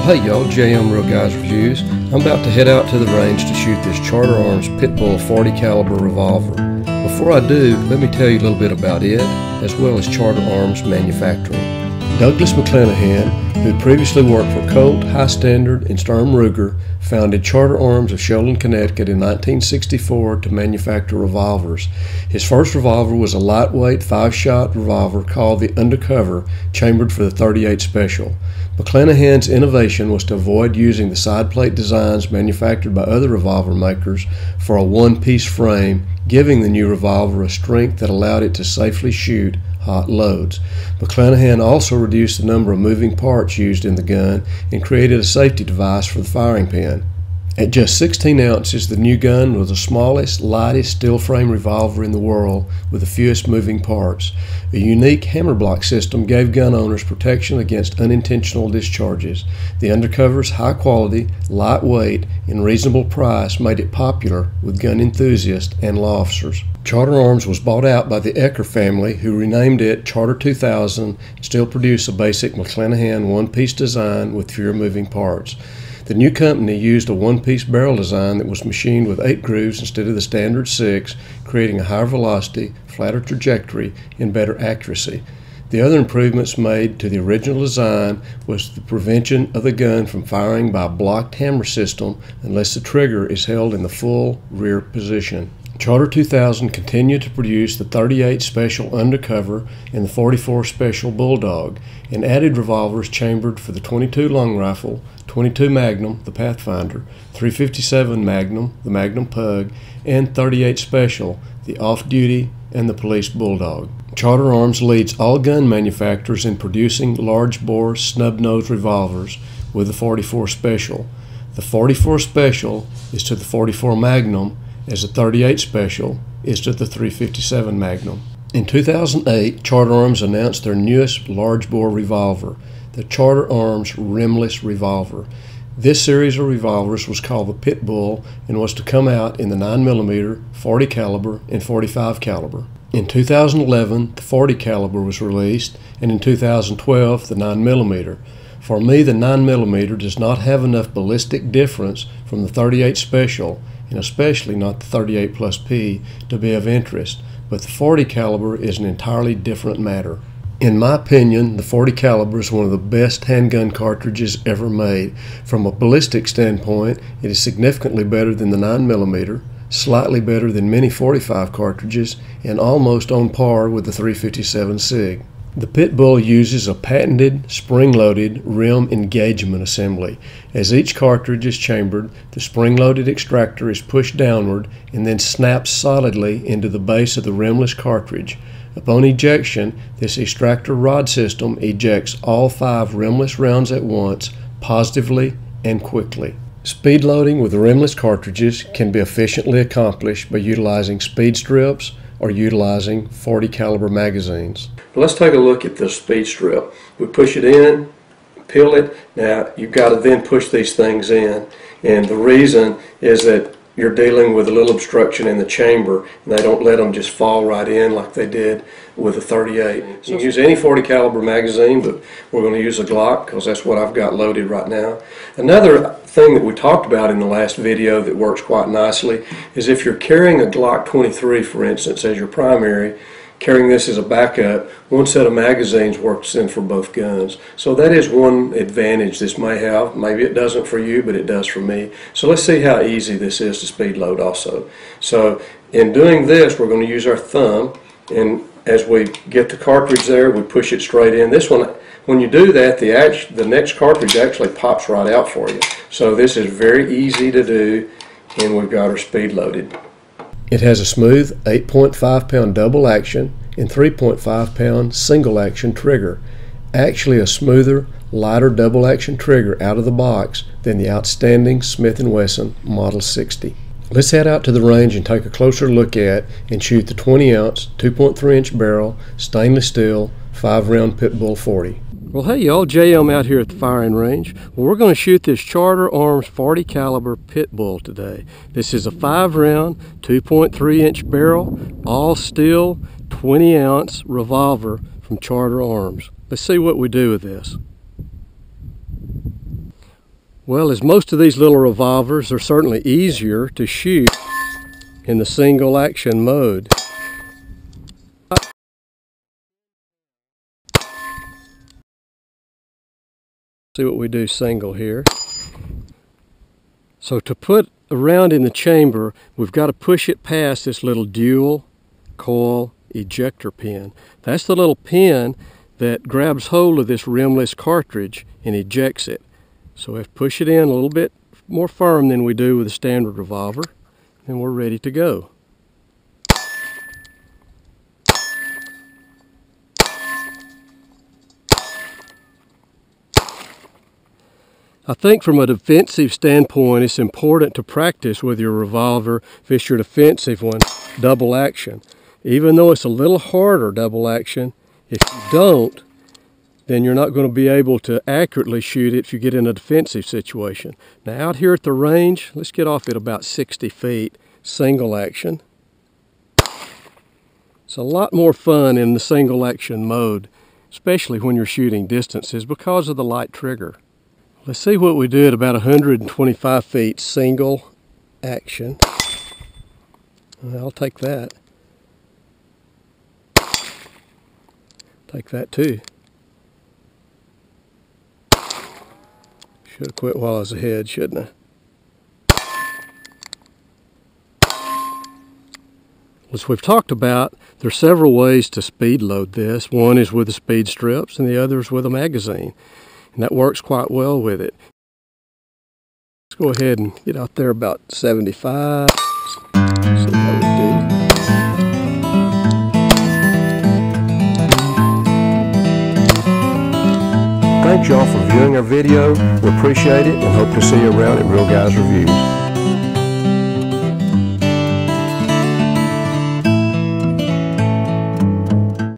Well, hey y'all, JM Real Guys Reviews. I'm about to head out to the range to shoot this Charter Arms Pitbull 40 caliber revolver. Before I do, let me tell you a little bit about it, as well as Charter Arms manufacturing. Douglas McClanahan, who had previously worked for Colt, High Standard, and Sturm Ruger, founded Charter Arms of Sheldon, Connecticut in 1964 to manufacture revolvers. His first revolver was a lightweight 5-shot revolver called the Undercover, chambered for the .38 Special. McClanahan's innovation was to avoid using the side plate designs manufactured by other revolver makers for a one-piece frame, giving the new revolver a strength that allowed it to safely shoot hot loads. McClanahan also reduced the number of moving parts used in the gun and created a safety device for the firing pin. At just 16 ounces, the new gun was the smallest, lightest steel frame revolver in the world with the fewest moving parts. A unique hammer block system gave gun owners protection against unintentional discharges. The Undercover's high quality, lightweight, and reasonable price made it popular with gun enthusiasts and law officers. Charter Arms was bought out by the Ecker family, who renamed it Charter 2000 and still produce a basic McClanahan one-piece design with fewer moving parts. The new company used a one-piece barrel design that was machined with 8 grooves instead of the standard 6, creating a higher velocity, flatter trajectory, and better accuracy. The other improvements made to the original design was the prevention of the gun from firing by a blocked hammer system unless the trigger is held in the full rear position. Charter 2000 continued to produce the .38 Special Undercover and the .44 Special Bulldog, and added revolvers chambered for the .22 Long Rifle, .22 Magnum, the Pathfinder, .357 Magnum, the Magnum Pug, and .38 Special, the Off-Duty, and the Police Bulldog. Charter Arms leads all gun manufacturers in producing large-bore, snub-nosed revolvers with the .44 Special. The .44 Special is to the .44 Magnum as the .38 Special is to the .357 Magnum. In 2008, Charter Arms announced their newest large-bore revolver, the Charter Arms rimless revolver. This series of revolvers was called the Pitbull and was to come out in the 9mm, 40 caliber, and 45 caliber. In 2011, the 40 caliber was released, and in 2012, the 9mm. For me, the 9mm does not have enough ballistic difference from the .38 Special, and especially not the .38 plus P, to be of interest, but the 40 caliber is an entirely different matter. In my opinion, the 40 caliber is one of the best handgun cartridges ever made. From a ballistic standpoint, it is significantly better than the 9mm, slightly better than many 45 cartridges, and almost on par with the .357 SIG. The Pitbull uses a patented spring-loaded rim engagement assembly. As each cartridge is chambered, the spring-loaded extractor is pushed downward and then snaps solidly into the base of the rimless cartridge. Upon ejection, this extractor rod system ejects all 5 rimless rounds at once, positively and quickly. Speed loading with the rimless cartridges can be efficiently accomplished by utilizing speed strips or utilizing 40 caliber magazines. Let's take a look at the speed strip. We push it in, peel it. Now you've got to then push these things in, and the reason is that you're dealing with a little obstruction in the chamber, and they don't let them just fall right in like they did with a .38. So you can use any 40 caliber magazine, but we're going to use a Glock because that's what I've got loaded right now. Another thing that we talked about in the last video that works quite nicely is if you're carrying a Glock 23, for instance, as your primary, carrying this as a backup, one set of magazines works in for both guns. So that is one advantage this may have. Maybe it doesn't for you, but it does for me. So let's see how easy this is to speed load also. So in doing this, we're going to use our thumb, and as we get the cartridge there, we push it straight in. This one, when you do that, the next cartridge actually pops right out for you. So this is very easy to do, and we've got our speed loaded. It has a smooth 8.5 pound double action and 3.5 pound single action trigger. Actually a smoother, lighter double action trigger out of the box than the outstanding Smith & Wesson Model 60. Let's head out to the range and take a closer look at and shoot the 20 ounce, 2.3 inch barrel, stainless steel, 5-round Pitbull 40. Well, hey y'all, JM out here at the firing range. Well, we're going to shoot this Charter Arms 40 caliber Pitbull today. This is a 5-round, 2.3 inch barrel, all steel, 20 ounce revolver from Charter Arms. Let's see what we do with this. Well, as most of these little revolvers are certainly easier to shoot in the single action mode. See what we do single here. So to put a round in the chamber, we've got to push it past this little dual coil ejector pin. That's the little pin that grabs hold of this rimless cartridge and ejects it. So we have to push it in a little bit more firm than we do with a standard revolver, and we're ready to go. I think from a defensive standpoint, it's important to practice with your revolver, if it's your defensive one, double action. Even though it's a little harder double action, if you don't, then you're not going to be able to accurately shoot it if you get in a defensive situation. Now out here at the range, let's get off at about 60 feet, single action. It's a lot more fun in the single action mode, especially when you're shooting distances because of the light trigger. Let's see what we do at about 125 feet, single action. I'll take that. Take that too. Should have quit while I was ahead, shouldn't I? As we've talked about, there are several ways to speed load this. One is with the speed strips and the other is with a magazine. And that works quite well with it. Let's go ahead and get out there about 75. See how we do. Thanks y'all for viewing our video. We appreciate it and hope to see you around at Real Guys Reviews.